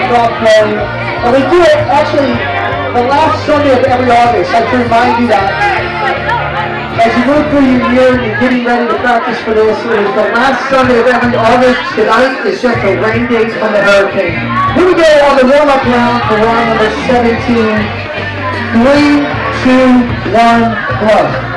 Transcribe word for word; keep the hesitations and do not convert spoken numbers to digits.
golf play. And we do it actually the last Sunday of every August. I have to remind you that as you move through your year and you're getting ready to practice for this, it is the last Sunday of every August. Tonight is just a rain date from the hurricane. Here we go on the warm-up round for round number seventeen. Three, two, one, go.